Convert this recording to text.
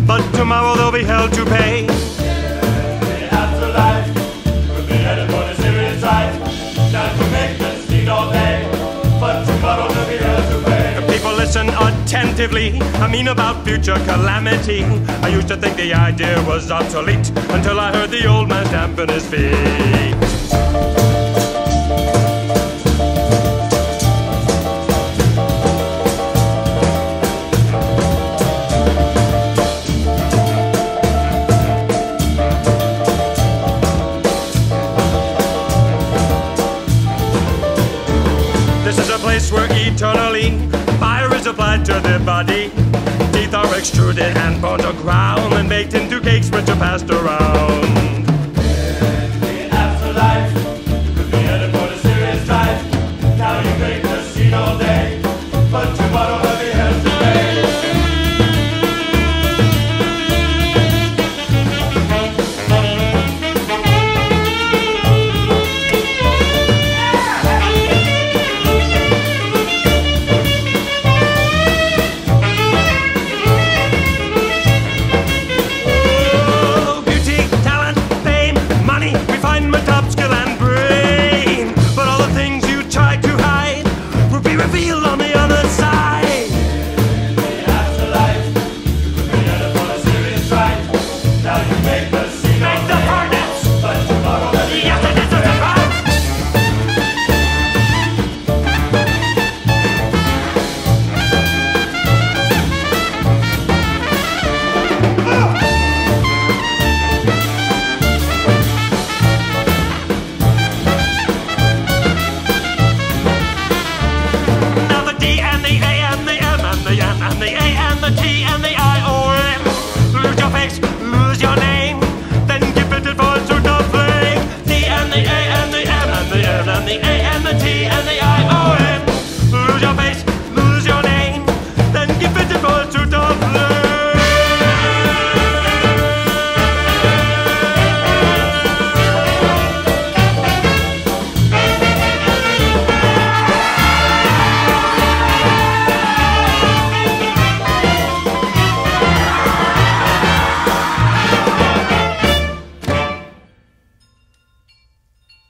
but tomorrow they'll be held to pay. The afterlife will be headed for the serious right. Now to make them speak all day, but tomorrow they'll be held to pay. People listen attentively, I mean about future calamity. I used to think the idea was obsolete until I heard the old man stamping his feet. This is a place where eternally fire is applied to the body. Teeth are extruded and bones are ground and baked into cakes which are passed around.